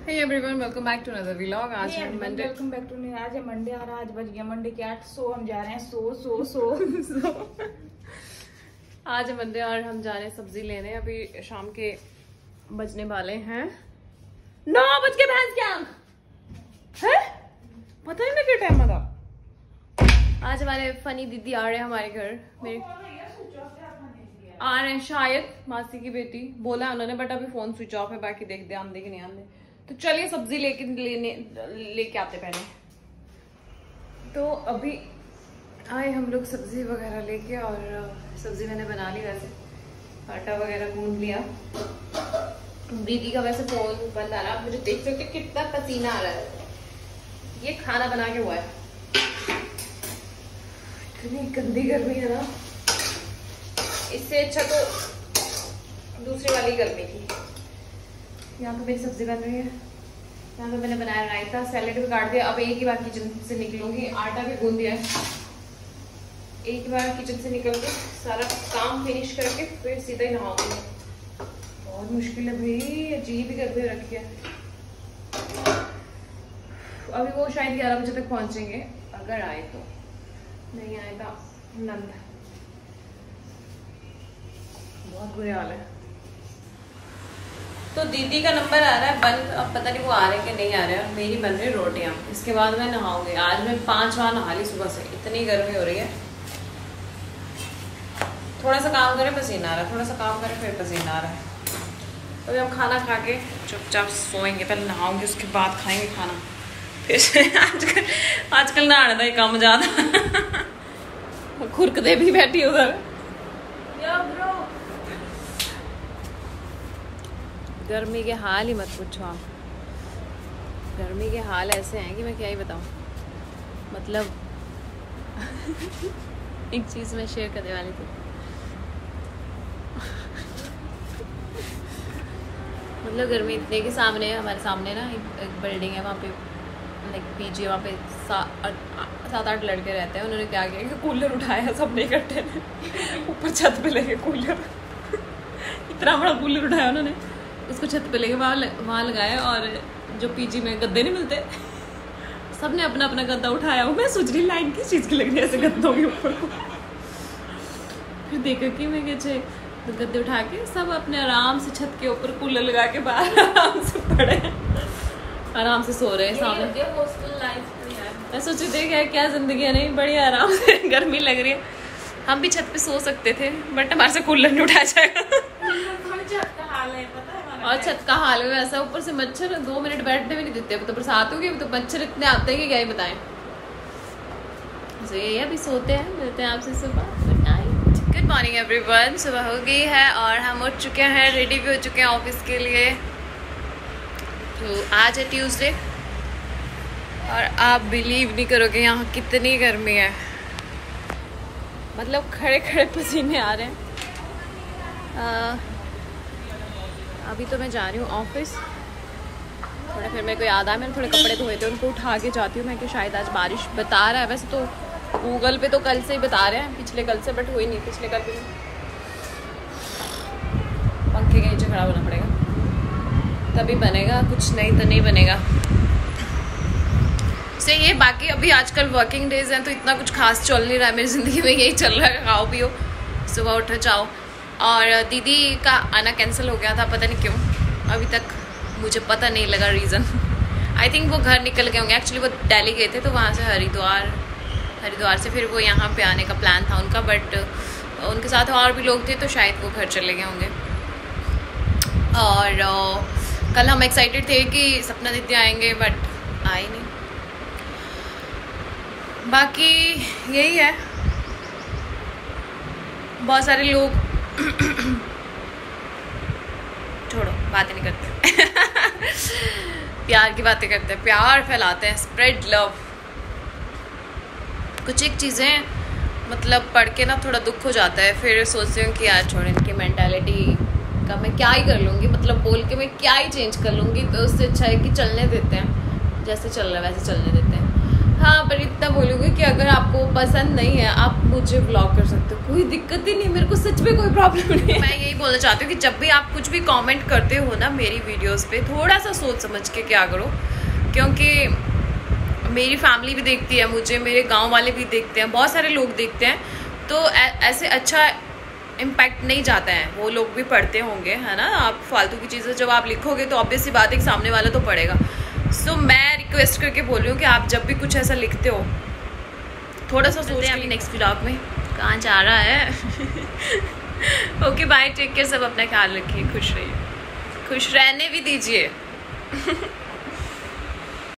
Hey everyone, welcome back to another vlog. आज है Monday. Welcome back to आज है मंडे आ रहा। आज बज गया मंडे के 8। सो हम जा रहे हैं सो आज है मंडे और हम जा रहे हैं सब्जी लेने। अभी शाम के बजने वाले हैं 9 बज के भैंस क्या है, पता नहीं मैं क्या टाइम था। आज हमारे फनी दीदी आ रहे हैं हमारे घर में, आ रहे हैं शायद मासी की बेटी बोला उन्होंने, बट अभी फोन स्विच ऑफ है। बाकी देखते हैं आंदे कि नहीं आंदे। तो चलिए सब्जी लेके आते पहले। तो अभी आए हम लोग सब्जी वगैरह लेके, और सब्जी मैंने बना ली, वैसे आटा वगैरह गूंद लिया। दीदी का वैसे फोन बंद आ रहा, मुझे देख सकते कितना पसीना आ रहा है। ये खाना बना के हुआ है, इतनी गंदी गर्मी है ना, इससे अच्छा तो दूसरी वाली गर्मी थी। यहाँ पे मेरी सब्जी बन रही है, यहाँ पे मैंने बनाया रायता, सैलेड भी काट दिया। अब एक ही बार किचन से निकलूंगी, आटा भी गूंद दिया है। एक ही बार किचन से निकल के सारा काम फिनिश करके फिर सीधा ही नहाऊंगी। बहुत मुश्किल है भाई, अजीब ही गर्मी रखी है। अभी वो शायद 11 बजे तक पहुंचेंगे, अगर आए तो, नहीं आए तो नंद। बहुत बुरे हाल है। तो दीदी का नंबर आ रहा है बंद, अब पता नहीं वो आ रहे हैं कि नहीं आ रहे हैं। और मेरी बन रही रोटियां, इसके बाद मैं नहाऊंगी। आज मैं 5 बार नहा ली सुबह से, इतनी गर्मी हो रही है। थोड़ा सा काम करें पसीना आ रहा है, थोड़ा सा काम करें फिर पसीना आ रहा है। अभी हम खाना खा के चुपचाप सोएंगे, पहले नहाऊंगी उसके बाद खाएंगे खाना। फिर आजकल नहाने का ही काम ज्यादा। खुरकदे भी बैठी उधर। गर्मी के हाल ही मत पूछो आप। गर्मी के हाल ऐसे हैं कि मैं क्या ही बताऊं। मतलब एक चीज मैं शेयर करने वाली थी। मतलब गर्मी इतने के सामने, हमारे सामने ना एक बिल्डिंग है, वहाँ पे लाइक पीजी, वहाँ पे 7-8 लड़के रहते हैं। उन्होंने क्या किया कि कूलर उठाया सबने इकट्ठे ने, ऊपर छत पे लेके कूलर इतना बड़ा कूलर उठाया उन्होंने, उसको छत पे लेके वहाँ लगाया। और जो पीजी में गद्दे नहीं मिलते, सबने अपना अपना गद्दा उठाया। वो मैं सोच रही लाइन किस चीज़ की लग रही है ऐसे गद्दों के ऊपर को। फिर देखा कि मैं क्या तो गद्दे उठा के सब अपने आराम से छत के ऊपर कूलर लगा के बाहर आराम से पड़े, आराम से सो रहे हैं सामने। मैं सोच रही थी क्या जिंदगी है, नहीं बड़ी आराम से। गर्मी लग रही है, हम भी छत पे सो सकते थे, बट हमारे से कूलर नहीं उठाया जाएगा। और छत का हाल है वैसा, ऊपर से मच्छर 2 मिनट बैठने भी नहीं देते। तो बरसात होगी तो मच्छर इतने आते हैं कि क्या ही बताएं। तो ये अभी सोते हैं, मिलते हैं आपसे सुबह। Good night, good morning everyone. सुबह हो गई है और हम उठ चुके हैं, रेडी भी हो चुके हैं ऑफिस के लिए। तो आज है ट्यूसडे और आप बिलीव नहीं करोगे यहाँ कितनी गर्मी है। मतलब खड़े खड़े पसीने आ रहे हैं। अभी तो मैं जा रही हूँ ऑफिस। थोड़ा फिर मेरे को याद आया, मैंने थोड़े कपड़े धोए थे, उनको उठा के जाती हूँ मैं, कि शायद आज बारिश बता रहा है। वैसे तो गूगल पे तो कल से ही बता रहे हैं, पिछले कल से, बट हुई नहीं पिछले कल भी। पंखे के नीचे खड़ा होना पड़ेगा तभी बनेगा कुछ, नहीं तो नहीं बनेगा। सही है। बाकी अभी आजकल वर्किंग डेज हैं तो इतना कुछ खास चल नहीं रहा है मेरी ज़िंदगी में। यही चल रहा है, खाओ पियो, सुबह उठो जाओ। और दीदी का आना कैंसिल हो गया था, पता नहीं क्यों, अभी तक मुझे पता नहीं लगा रीज़न। आई थिंक वो घर निकल गए होंगे। एक्चुअली वो दिल्ली गए थे, तो वहाँ से हरिद्वार से फिर वो यहाँ पे आने का प्लान था उनका, बट उनके साथ और भी लोग थे तो शायद वो घर चले गए होंगे। और कल हम एक्साइटेड थे कि सपना दीदी आएंगे, बट आए नहीं। बाकी यही है, बहुत सारे लोग छोड़ो, बातें नहीं करते। प्यार की बातें करते हैं, प्यार फैलाते हैं, स्प्रेड लव। कुछ एक चीज़ें मतलब पढ़ के ना थोड़ा दुख हो जाता है, फिर सोचती हूँ कि यार छोड़, इनकी मेंटालिटी का मैं क्या ही कर लूँगी, मतलब बोल के मैं क्या ही चेंज कर लूँगी। तो उससे अच्छा है कि चलने देते हैं, जैसे चल रहा है वैसे चलने देते हैं। हाँ, पर इतना बोलूँगी कि अगर आपको पसंद नहीं है आप मुझे ब्लॉक कर सकते हो, कोई दिक्कत ही नहीं, मेरे को सच में कोई प्रॉब्लम नहीं है। मैं यही बोलना चाहती हूँ कि जब भी आप कुछ भी कमेंट करते हो ना मेरी वीडियोस पे, थोड़ा सा सोच समझ के क्या करो, क्योंकि मेरी फैमिली भी देखती है मुझे, मेरे गाँव वाले भी देखते हैं, बहुत सारे लोग देखते हैं, तो ऐसे अच्छा इम्पैक्ट नहीं जाता है, वो लोग भी पढ़ते होंगे, है ना। आप फालतू की चीज़ें जब आप लिखोगे तो ऑब्वियसली बात है कि सामने वाला तो पढ़ेगा। सो मैं रिक्वेस्ट करके बोल रही हूँ कि आप जब भी कुछ ऐसा लिखते हो थोड़ा सा सोचते हैं। अभी नेक्स्ट व्लॉग में कहाँ जा रहा है। ओके बाय, टेक केयर, सब अपना ख्याल रखिए, खुश रहिए, खुश रहने भी दीजिए।